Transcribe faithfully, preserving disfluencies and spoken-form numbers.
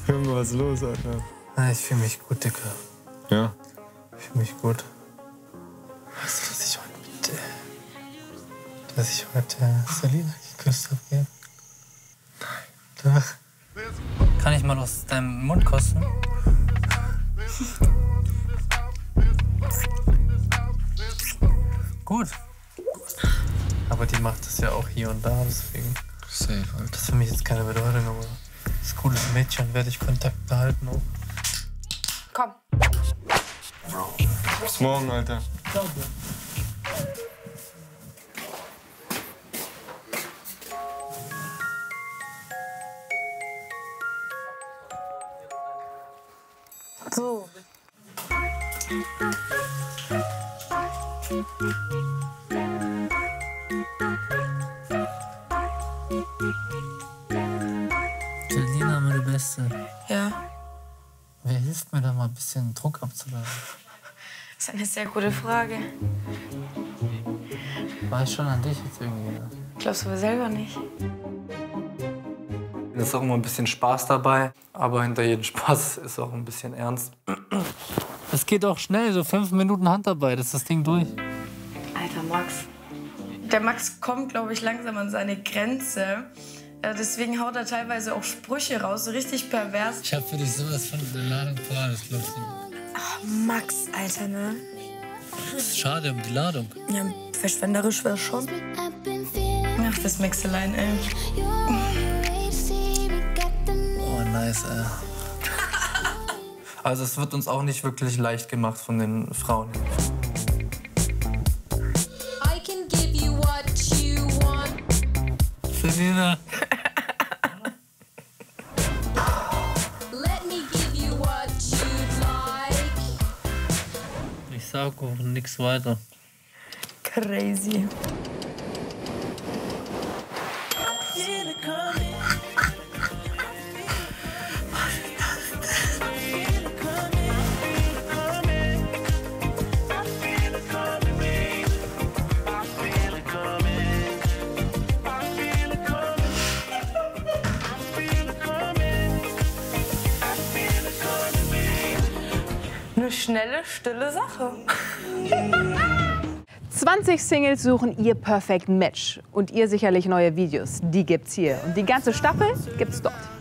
Junge, was ist los, Alter? Na, ich fühle mich gut, Dicker. Ja? Ich fühle mich gut. Weißt du, dass ich heute mit, äh, dass ich heute äh, Selina geküsst habe? Ja? Nein. Doch. Kann ich mal aus deinem Mund kosten? Gut. Aber die macht das ja auch hier und da, deswegen. Safe, Alter. Das ist für mich jetzt keine Bedeutung, aber das ist ein cooles Mädchen, werde ich Kontakt behalten. Auch. Komm. Bis morgen, Alter. Ciao. So. Selina, meine Beste. Ja, Wer hilft mir da mal ein bisschen Druck abzuladen? das ist eine sehr gute Frage. War ich schon an dich jetzt irgendwie? Ne? Glaubst du aber selber nicht? Es ist auch immer ein bisschen Spaß dabei, aber hinter jedem Spaß ist auch ein bisschen ernst. Es geht auch schnell, so fünf Minuten Handarbeit, ist das Ding durch. Alter, Max. Der Max kommt, glaube ich, langsam an seine Grenze. Äh, Deswegen haut er teilweise auch Sprüche raus, so richtig pervers. Ich hab für dich sowas von der Ladung vor, das glaubst du. Ach, Max, Alter, ne? Das ist schade um die Ladung. Ja, verschwenderisch wär's schon. Ach, das Maxelein, ey. Oh, nice, ey. Also es wird uns auch nicht wirklich leicht gemacht von den Frauen. I can give you what you want. Selina. Let me give you what you'd like. Ich sag auch nichts weiter. Crazy. Eine schnelle, stille Sache. zwanzig Singles suchen ihr Perfect Match. Und ihr sicherlich neue Videos. Die gibt's hier. Und die ganze Staffel gibt's dort.